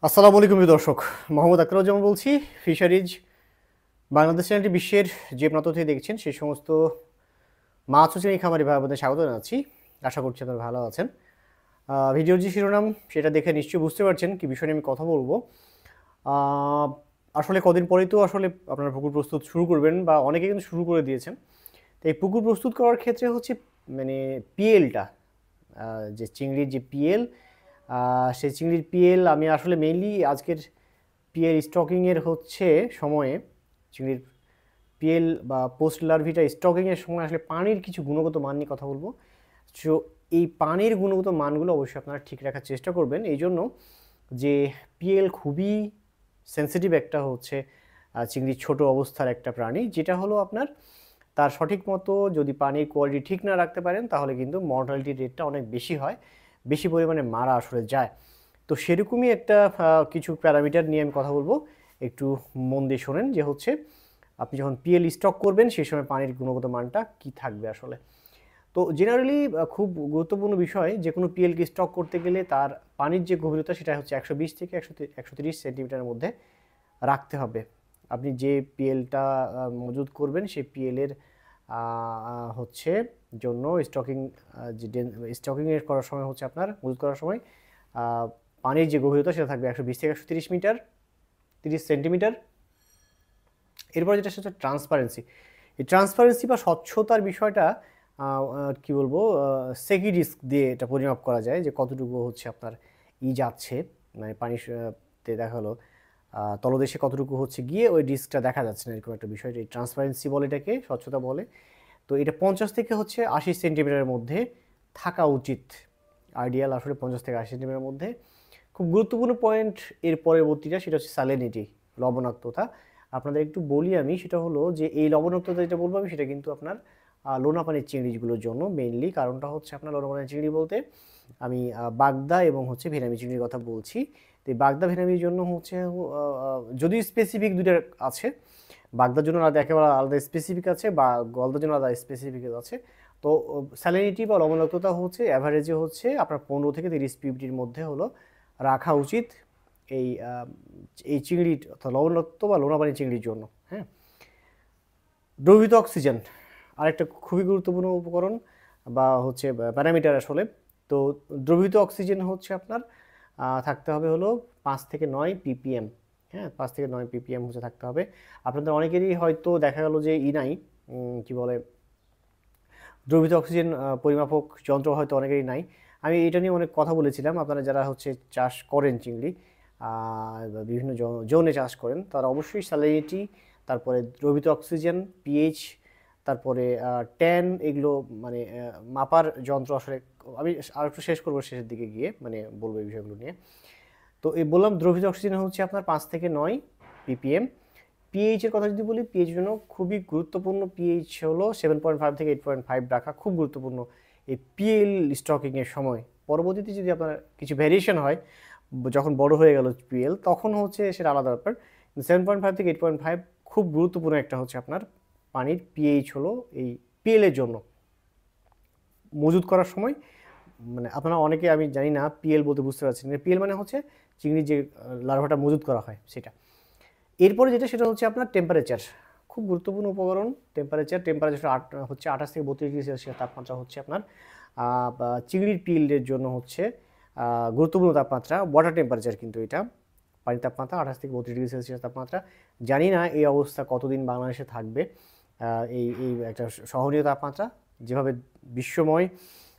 আসসালামু আলাইকুম দর্শক, মোহাম্মদ আখতারুজ্জামান বলছি। ফিশারিজ বাংলাদেশ চ্যানেলটি বিশ্বের যে প্রান্ত থেকে দেখছেন সেই সমস্ত মাছ ও চিংড়ি খামারি ভাই বোনদের স্বাগত জানাচ্ছি। আশা করছি আপনারা ভালো আছেন। ভিডিওর যে শিরোনাম সেটা দেখে নিশ্চয়ই বুঝতে পারছেন কি বিষয় নিয়ে আমি কথা বলবো। আসলে কদিন পরেই তো আসলে আপনারা পুকুর প্রস্তুত শুরু করবেন বা অনেকে কিন্তু শুরু করে দিয়েছেন। তো এই পুকুর প্রস্তুত করার ক্ষেত্রে হচ্ছে মানে পিএলটা, যে চিংড়ির যে পিএল, সেই চিংড়ির পিএল আমি আসলে মেইনলি আজকের পিএল স্টকিংয়ের হচ্ছে সময়ে চিংড়ির পিএল বা পোস্ট লার্ভিটা স্টকিংয়ের সময় আসলে পানির কিছু গুণগত মান নিয়ে কথা বলবো। সো এই পানির গুণগত মানগুলো অবশ্যই আপনারা ঠিক রাখার চেষ্টা করবেন। এই জন্য যে পিএল খুবই সেন্সিটিভ একটা হচ্ছে চিংড়ির ছোট অবস্থার একটা প্রাণী, যেটা হলো আপনার তার সঠিক মতো যদি পানির কোয়ালিটি ঠিক না রাখতে পারেন তাহলে কিন্তু মর্টালিটি রেটটা অনেক বেশি হয়, বেশি পরিমাণে মারা আসলে যায়। তো সেরকমই একটা কিছু প্যারামিটার নিয়ে আমি কথা বলবো, একটু মন দিয়ে শোনেন। যে হচ্ছে আপনি যখন পিএল স্টক করবেন সেই সময় পানির গুণগত মানটা কি থাকবে আসলে। তো জেনারেলি খুব গুরুত্বপূর্ণ বিষয়, যে কোনো পিএলকে স্টক করতে গেলে তার পানির যে গভীরতা সেটা হচ্ছে 120 থেকে 130 সেন্টিমিটারের মধ্যে রাখতে হবে। আপনি যে পিএলটা মজুদ করবেন সেই পিএলের হচ্ছে জন্য স্টকিং, যে স্টকিংয়ের করার সময় হচ্ছে আপনার মজুদ করার সময় পানির যে গভীরতা সেটা থাকবে 120 থেকে 130 মিটার, 30 সেন্টিমিটার। এরপর যেটা সেটা ট্রান্সপারেন্সি। এই ট্রান্সপারেন্সি বা স্বচ্ছতার বিষয়টা কি বলবো, সেকি ডিস্ক দিয়ে এটা পরিমাপ করা যায় যে কতটুকু হচ্ছে আপনার যাচ্ছে, মানে পানিতে দেখা হলো তলদেশে কতটুকু হচ্ছে গিয়ে ওই ডিস্কটা দেখা যাচ্ছে না, এরকম একটা বিষয়। এই ট্রান্সপারেন্সি বলে এটাকে, স্বচ্ছতা বলে। তো এটা 50 থেকে হচ্ছে 80 সেন্টিমিটারের মধ্যে থাকা উচিত। আইডিয়াল আসলে 50 থেকে 80 সেন্টিমিটারের মধ্যে। খুব গুরুত্বপূর্ণ পয়েন্ট এর পরবর্তীটা, সেটা হচ্ছে স্যালিনিটি, লবণাক্ততা। আপনাদের একটু বলি আমি, সেটা হলো যে এই লবণাক্ততা যেটা বলবো আমি সেটা কিন্তু আপনার লোনা পানির চিংড়িগুলোর জন্য মেইনলি। কারণটা হচ্ছে আপনার লোনা পানির চিংড়ি বলতে আমি বাগদা এবং হচ্ছে ভেনামি চিংড়ির কথা বলছি। তো এই বাগদা ভেনামির জন্য হচ্ছে যদি স্পেসিফিক দুইটা আছে, বাগদার জন্য আলাদা, একেবারে আলাদা স্পেসিফিক আছে, বা গলদার জন্য আলাদা স্পেসিফিক আছে। তো স্যালিনিটি বা লবণাক্ততা হচ্ছে অ্যাভারেজে হচ্ছে আপনার 15 থেকে 30 পিপিটির মধ্যে হলো রাখা উচিত এই এই চিংড়ির অর্থাৎ লবণাক্ত বা লোনা পানির চিংড়ির জন্য। হ্যাঁ, দ্রবীভূত অক্সিজেন আরেকটা খুবই গুরুত্বপূর্ণ উপকরণ বা হচ্ছে প্যারামিটার আসলে। তো দ্রবীভূত অক্সিজেন হচ্ছে আপনার থাকতে হবে হলো 5 থেকে 9 ppm। হ্যাঁ, 5 থেকে 9 ppm হচ্ছে থাকতে হবে। আপনাদের অনেকেরই হয়তো দেখা গেল যে নাই, কি বলে, দ্রবীভূত অক্সিজেন পরিমাপক যন্ত্র হয়তো অনেকেরই নাই। আমি এটা নিয়ে অনেক কথা বলেছিলাম। আপনারা যারা হচ্ছে চাষ করেন চিংড়ি, বিভিন্ন জোনে চাষ করেন, তারা অবশ্যই স্যালিনিটি, তারপরে দ্রবীভূত অক্সিজেন, পিএইচ, তারপরে ট্যান, এগুলো মানে মাপার যন্ত্র আসলে আমি আর একটু শেষ করবো শেষের দিকে গিয়ে, মানে বলবো এই বিষয়গুলো নিয়ে। তো এই বললাম দ্রবীভূত অক্সিজেন হচ্ছে আপনার 5 থেকে 9 ppm। পিএইচের কথা যদি বলি, পিএইচ জন্য খুবই গুরুত্বপূর্ণ, পিএইচ হলো 7.5 থেকে 8.5 রাখা খুব গুরুত্বপূর্ণ এই পিএল স্টকিংয়ের সময়। পরবর্তীতে যদি আপনার কিছু ভ্যারিয়েশন হয়, যখন বড় হয়ে গেল পিএল, তখন হচ্ছে সেটা আলাদা ব্যাপার। 7.5 থেকে 8.5 খুব গুরুত্বপূর্ণ একটা হচ্ছে আপনার পানির পিএইচ হলো এই পিএলের জন্য মজুদ করার সময়। মানে আপনারা অনেকে, আমি জানি না পিএল বলতে বুঝতে পারছেন, পিএল মানে হচ্ছে চিংড়ির যে লার্ভাটা মজুদ করা হয় সেটা। এরপরে যেটা সেটা হচ্ছে আপনার টেম্পারেচার, খুব গুরুত্বপূর্ণ উপকরণ। টেম্পারেচার হচ্ছে 28 থেকে 32 ডিগ্রি সেলসিয়াস তাপমাত্রা হচ্ছে আপনার চিংড়ির পিল্ডের জন্য হচ্ছে গুরুত্বপূর্ণ তাপমাত্রা। ওয়াটার টেম্পারেচার কিন্তু এটা, পানির তাপমাত্রা 28 থেকে 32 ডিগ্রি সেলসিয়াস তাপমাত্রা। জানি না এই অবস্থা কতদিন বাংলাদেশে থাকবে, এই এই একটা সহনীয় তাপমাত্রা। যেভাবে বিশ্বময়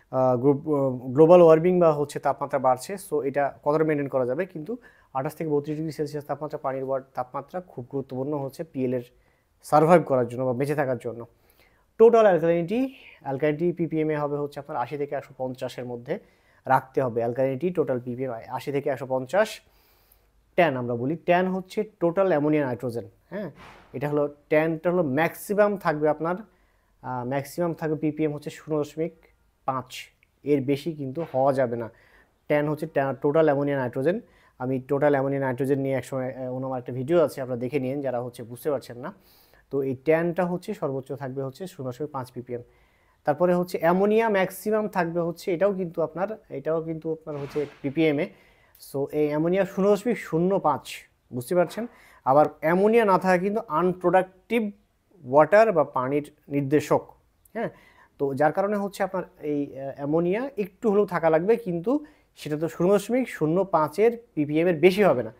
গ্লোবাল ওয়ার্মিং বা হচ্ছে তাপমাত্রা বাড়ছে, সো এটা কতটা মেনটেন করা যাবে, কিন্তু 28 থেকে 32 ডিগ্রি সেলসিয়াস তাপমাত্রা, পানির তাপমাত্রা খুব গুরুত্বপূর্ণ হচ্ছে পিএলের সার্ভাইভ করার জন্য বা বেঁচে থাকার জন্য। টোটাল অ্যালকালিনিটি পিপিএমে হবে হচ্ছে আপনার 80 থেকে 150-এর মধ্যে রাখতে হবে। অ্যালকালিনিটি টোটাল পিপিএম 80 থেকে 150। ট্যান আমরা বলি, ট্যান হচ্ছে টোটাল অ্যামোনিয়া নাইট্রোজেন। হ্যাঁ, এটা হলো ট্যানটা হলো ম্যাক্সিমাম থাকবে আপনার, ম্যাক্সিমাম থাকবে পিপিএম হচ্ছে 0.5, এর বেশি কিন্তু হওয়া যাবে না। ট্যান হচ্ছে টোটাল অ্যামোনিয়া নাইট্রোজেন। আমি টোটাল অ্যামোনিয়া নাইট্রোজেন নিয়ে একসময় আমার একটা ভিডিও আছে, আপনারা দেখে নিন যারা হচ্ছে বুঝতে পারছেন না। তো এই ট্যানটা হচ্ছে সর্বোচ্চ থাকবে হচ্ছে 0.5 ppm। তারপরে হচ্ছে অ্যামোনিয়া ম্যাক্সিমাম থাকবে হচ্ছে, এটাও কিন্তু আপনার হচ্ছে ppm-এ সো এই অ্যামোনিয়া 0.05, বুঝতে পারছেন। আবার অ্যামোনিয়া না থাকা কিন্তু আনপ্রোডাক্টিভ ওয়াটার বা পানির নির্দেশক, হ্যাঁ। তো যার কারণে হচ্ছে আপনার এই অ্যামোনিয়া একটু হলেও থাকা লাগবে, কিন্তু সেটা তো 0.05-এর পিপিএমের বেশি হবে না।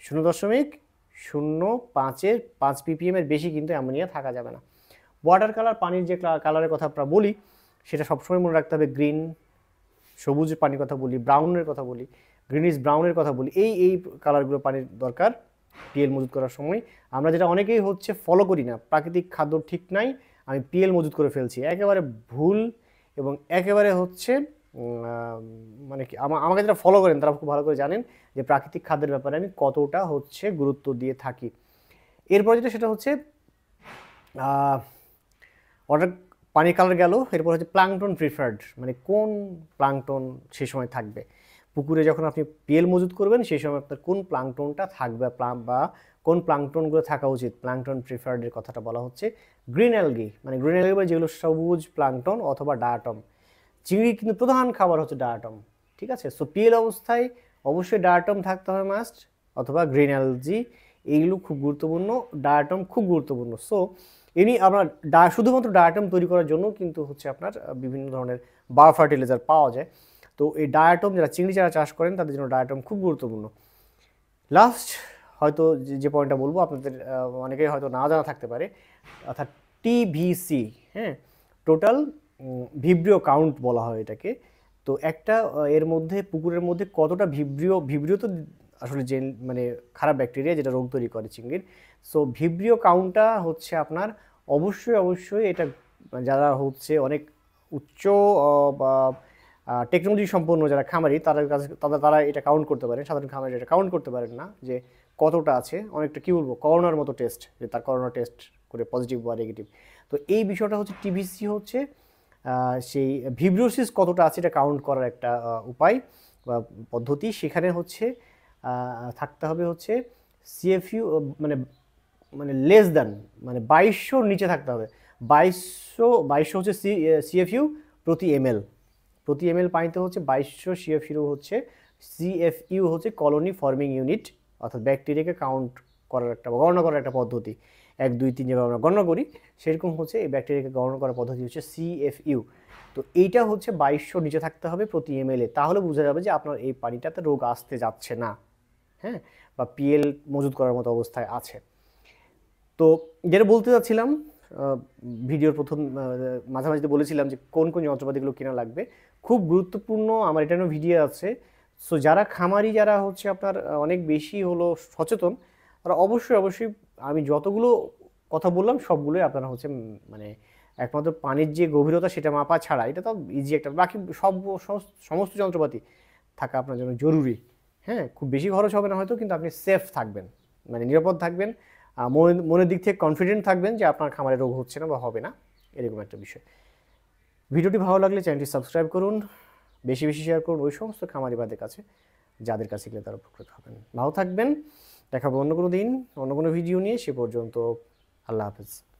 0.05-এর 5 পিপিএমের বেশি কিন্তু অ্যামোনিয়া থাকা যাবে না। ওয়াটার কালার, পানির যে কালারের কথা আমরা বলি সেটা সবসময় মনে রাখতে হবে গ্রিন, সবুজ পানির কথা বলি, ব্রাউনের কথা বলি, গ্রিনিশ ব্রাউনের কথা বলি, এই কালারগুলো পানির দরকার পিএল মজুত করার সময়। আমরা যেটা অনেকেই হচ্ছে ফলো করি না, প্রাকৃতিক খাদ্য ঠিক নাই, আমি পিএল মজুত করে ফেলছি, একেবারে ভুল। এবং একেবারে হচ্ছে মানে কি আমাকে যারা ফলো করেন তারা খুব ভালো করে জানেন যে প্রাকৃতিক খাদ্যের ব্যাপারে আমি কতটা হচ্ছে গুরুত্ব দিয়ে থাকি। এরপর যেটা সেটা হচ্ছে ওয়াটার পানির কালার গেল, এরপর হচ্ছে প্লাঙ্কটন প্রিফার্ড, মানে কোন প্লাঙ্কটন সেই সময় থাকবে। পুকুরে যখন আপনি পিএল মজুত করবেন সেই সময় আপনার কোন প্লাঙ্কটনটা থাকবে বা কোন প্লাঙ্কটনগুলো থাকা উচিত, প্লাঙ্কটন প্রিফার্ডের কথাটা বলা হচ্ছে। গ্রিন অ্যালগি, মানে গ্রিন অ্যালগি যেগুলো সবুজ প্লাঙ্কটন অথবা ডায়াটম। চিংড়ির কিন্তু প্রধান খাবার হচ্ছে ডায়াটম, ঠিক আছে। সো পিএল অবস্থায় অবশ্যই ডায়াটম থাকতে হবে মাস্ট, অথবা গ্রিন অ্যালজি, এইগুলো খুব গুরুত্বপূর্ণ, ডায়াটম খুব গুরুত্বপূর্ণ। সো আপনার শুধুমাত্র ডায়াটম তৈরি করার জন্য কিন্তু হচ্ছে আপনার বিভিন্ন ধরনের বায়ো ফার্টিলাইজার পাওয়া যায়। তো এই ডায়াটম যারা চিংড়ি যারা চাষ করেন তাদের জন্য ডায়াটম খুব গুরুত্বপূর্ণ। লাস্ট হয়তো যে পয়েন্টটা বলবো আপনাদের অনেকেই হয়তো না জানা থাকতে পারে, অর্থাৎ টিভিসি, হ্যাঁ, টোটাল ভিব্রিও কাউন্ট বলা হয় এটাকে। তো একটা এর মধ্যে পুকুরের মধ্যে কতটা ভিব্রিও তো আসলে যে মানে খারাপ ব্যাকটেরিয়া যেটা রোগ তৈরি করে চিংড়ির। সো ভিব্রিও কাউন্টটা হচ্ছে আপনার অবশ্যই এটা যারা হচ্ছে অনেক উচ্চ বা টেকনোলজি সম্পন্ন যারা খামারি তাদের কাছে তারা এটা কাউন্ট করতে পারেন, সাধারণ খামারি এটা কাউন্ট করতে পারেন না যে কতটা আছে। অনেকটা কী বলবো, করোনার মতো টেস্ট, যে তার করোনা টেস্ট করে পজিটিভ বা নেগেটিভ। তো এই বিষয়টা হচ্ছে টিভিসি হচ্ছে সেই ভিব্রিওসিস কতটা আছে এটা কাউন্ট করার একটা উপায় বা পদ্ধতি। সেখানে হচ্ছে থাকতে হবে হচ্ছে সিএফইউ, মানে মানে লেস দ্যান, মানে 2200 নিচে থাকতে হবে। 2200 হচ্ছে সিএফইউ প্রতি এমএল পানিতে হচ্ছে 2200 সিএফইউ হচ্ছে কলোনি ফর্মিং ইউনিট, অর্থাৎ ব্যাকটেরিয়াকে কাউন্ট করার একটা গণনা করার একটা পদ্ধতি। 1 2 3 যেভাবে আমরা গণনা করি সেরকম হচ্ছে এই ব্যাকটেরিয়াকে গণনা করার পদ্ধতি হচ্ছে সিএফইউ। তো এইটা হচ্ছে 2200 নিচে থাকতে হবে প্রতি এমএলএ, তাহলে বোঝা যাবে যে আপনার এই পানিটাতে রোগ আসতে যাচ্ছে না, হ্যাঁ, বা পিএল মজুত করার মতো অবস্থায় আছে। তো যেটা বলতে চাচ্ছিলাম, ভিডিওর প্রথম মাঝামাঝিতে বলেছিলাম যে কোন কোন যন্ত্রপাতিগুলো কেনা লাগবে, খুব গুরুত্বপূর্ণ। আমার এটারও ভিডিও আছে। সো যারা খামারি, যারা হচ্ছে আপনার অনেক বেশি হলো সচেতন, তারা অবশ্যই আমি যতগুলো কথা বললাম সবগুলোই আপনারা হচ্ছে মানে একমাত্র পানির যে গভীরতা সেটা মাপা ছাড়া, এটা তো ইজি একটা, বাকি সমস্ত যন্ত্রপাতি থাকা আপনার জন্য জরুরি। হ্যাঁ, খুব বেশি খরচ হবে না হয়তো, কিন্তু আপনি সেফ থাকবেন, মানে নিরাপদ থাকবেন, মনের দিক থেকে কনফিডেন্ট থাকবেন যে আপনার খামারে রোগ হচ্ছে না বা হবে না, এরকম একটা বিষয়। ভিডিওটি ভালো লাগলে চ্যানেলটি সাবস্ক্রাইব করুন, বেশি শেয়ার করুন ওই সমস্ত খামারিবাদের কাছে যাদের কাছে গেলে তারা উপকৃত হবেন। ভালো থাকবেন, দেখা হবে অন্য কোনো দিন অন্য কোনো ভিডিও নিয়ে। সে পর্যন্ত আল্লাহ হাফেজ।